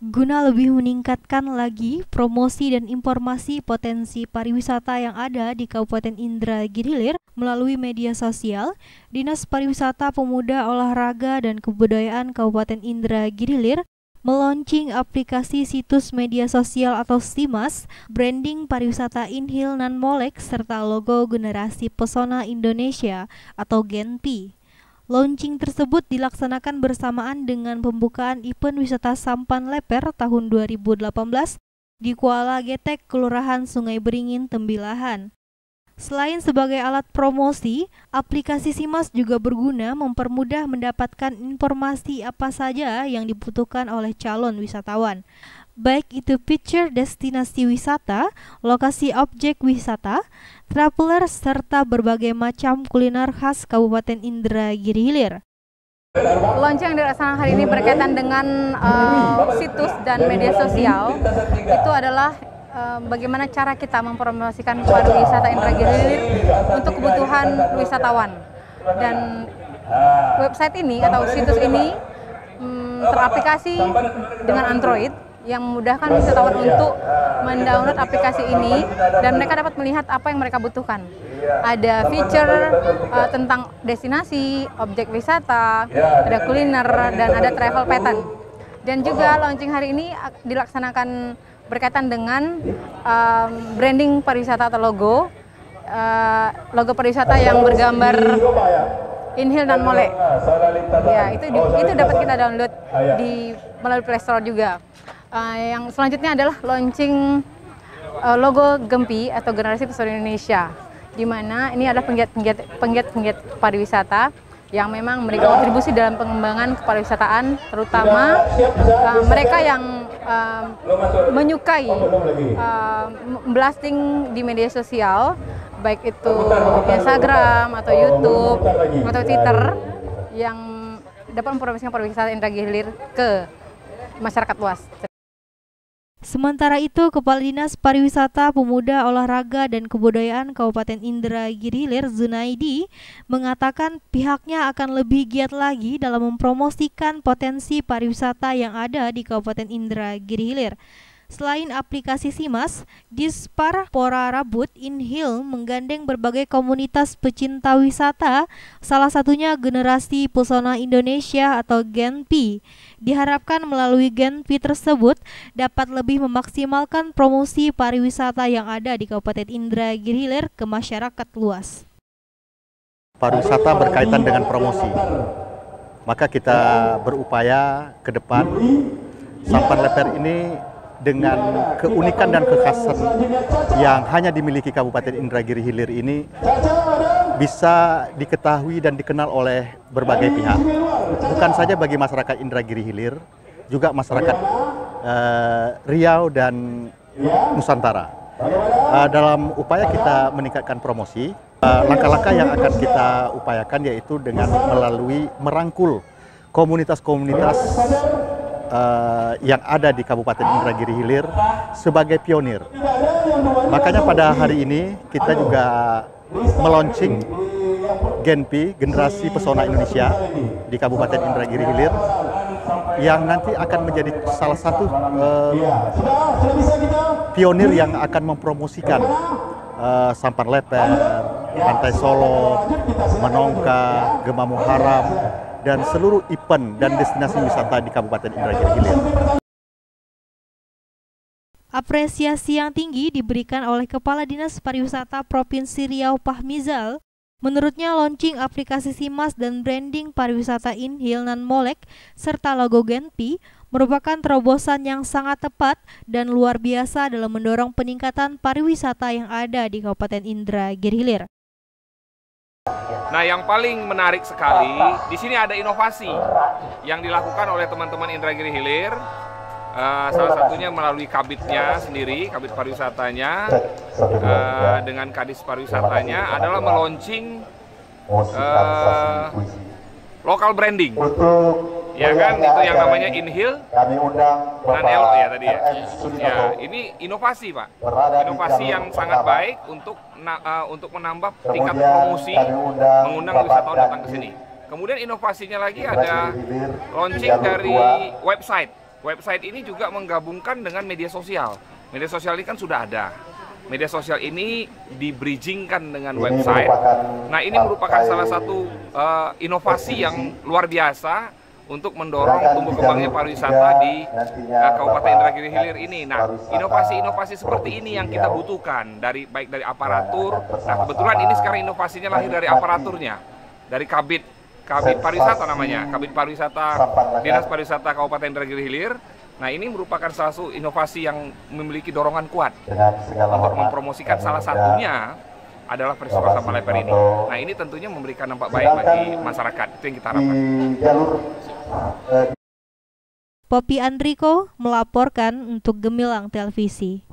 Guna lebih meningkatkan lagi promosi dan informasi potensi pariwisata yang ada di Kabupaten Indragiri Hilir melalui media sosial, Dinas Pariwisata Pemuda Olahraga dan Kebudayaan Kabupaten Indragiri Hilir meluncing aplikasi situs media sosial atau SIMAS, branding pariwisata Inhil Nan Molek, serta logo Generasi Pesona Indonesia atau GENPI. Launching tersebut dilaksanakan bersamaan dengan pembukaan event wisata Sampan Leper tahun 2018 di Kuala Getek, Kelurahan Sungai Beringin, Tembilahan. Selain sebagai alat promosi, aplikasi SIMAS juga berguna mempermudah mendapatkan informasi apa saja yang dibutuhkan oleh calon wisatawan, baik itu picture destinasi wisata, lokasi objek wisata, traveler, serta berbagai macam kuliner khas Kabupaten Indragiri Hilir. Launching yang dilaksanakan hari ini berkaitan dengan situs dan media sosial, itu adalah bagaimana cara kita mempromosikan pariwisata Indragiri Hilir untuk kebutuhan wisatawan. Dan website ini atau situs ini teraplikasi dengan Android yang memudahkan wisatawan untuk mendownload aplikasi ini dan mereka dapat melihat apa yang mereka butuhkan. Ada feature tentang destinasi, objek wisata, ada kuliner, dan ada travel pattern. Dan juga launching hari ini dilaksanakan berkaitan dengan branding pariwisata atau logo pariwisata yang bergambar Inhil Nan Molek. Ya, itu dapat kita download melalui Play Store juga. Yang selanjutnya adalah launching logo GENPI atau Generasi Pesona Indonesia, di mana ini adalah penggiat pariwisata yang memang memberikan kontribusi dalam pengembangan kepariwisataan, terutama mereka yang menyukai blasting di media sosial, baik itu Instagram atau YouTube atau Twitter, yang dapat mempromosikan pariwisata Indragiri Hilir ke masyarakat luas. Sementara itu, Kepala Dinas Pariwisata Pemuda Olahraga dan Kebudayaan Kabupaten Indragiri Hilir, Zunaidi, mengatakan pihaknya akan lebih giat lagi dalam mempromosikan potensi pariwisata yang ada di Kabupaten Indragiri Hilir. Selain aplikasi SIMAS, Dispar Pora Rabut Inhil menggandeng berbagai komunitas pecinta wisata, salah satunya Generasi Pesona Indonesia atau GENPI. Diharapkan melalui GENPI tersebut dapat lebih memaksimalkan promosi pariwisata yang ada di Kabupaten Indragiri Hilir ke masyarakat luas. Pariwisata berkaitan dengan promosi, maka kita berupaya ke depan Sampan Leper ini dengan keunikan dan kekhasan yang hanya dimiliki Kabupaten Indragiri Hilir ini bisa diketahui dan dikenal oleh berbagai pihak. Bukan saja bagi masyarakat Indragiri Hilir, juga masyarakat Riau dan Nusantara. Dalam upaya kita meningkatkan promosi, langkah-langkah yang akan kita upayakan yaitu dengan melalui merangkul komunitas-komunitas yang ada di Kabupaten Indragiri Hilir sebagai pionir. Makanya pada hari ini kita juga meluncing GENPI, Generasi Pesona Indonesia di Kabupaten Indragiri Hilir, yang nanti akan menjadi salah satu pionir yang akan mempromosikan Sampan Leper, Pantai Solo, Menongka, Gemamu Haram, dan seluruh event dan destinasi wisata di Kabupaten Indragiri Hilir. Apresiasi yang tinggi diberikan oleh Kepala Dinas Pariwisata Provinsi Riau Fahmizal. Menurutnya, launching aplikasi SIMAS dan branding pariwisata Inhil Nan Molek serta logo GENPI merupakan terobosan yang sangat tepat dan luar biasa dalam mendorong peningkatan pariwisata yang ada di Kabupaten Indragiri Hilir. Nah, yang paling menarik sekali, di sini ada inovasi yang dilakukan oleh teman-teman Indragiri Hilir. Salah satunya melalui kabitnya sendiri, kabit pariwisatanya, dengan kadis pariwisatanya adalah meluncing local branding. Ya kan, itu yang namanya Inhil Nan Elo ya tadi ya. Ya, ini inovasi Pak, inovasi yang sangat baik untuk menambah tingkat promosi, mengundang wisatawan datang ke sini. Kemudian inovasinya lagi ada launching dari website. Website ini juga menggabungkan dengan media sosial. Media sosial ini kan sudah ada. Media sosial ini di-bridgingkan dengan website. Nah, ini merupakan salah satu inovasi yang luar biasa untuk mendorong tumbuh kembangnya pariwisata di Kabupaten Indragiri Hilir ini. Nah, inovasi-inovasi seperti ini yang kita butuhkan baik dari aparatur. Nah, kebetulan ini sekarang inovasinya lahir dari aparaturnya, dari Kabid Pariwisata namanya, Kabid Pariwisata Dinas Pariwisata Kabupaten Indragiri Hilir. Nah, ini merupakan salah satu inovasi yang memiliki dorongan kuat untuk mempromosikan. Salah satunya adalah festival sampah leper ini. Nah, ini tentunya memberikan dampak baik bagi masyarakat. Itu yang kita harapkan. Poppy Andriko melaporkan untuk Gemilang Televisi.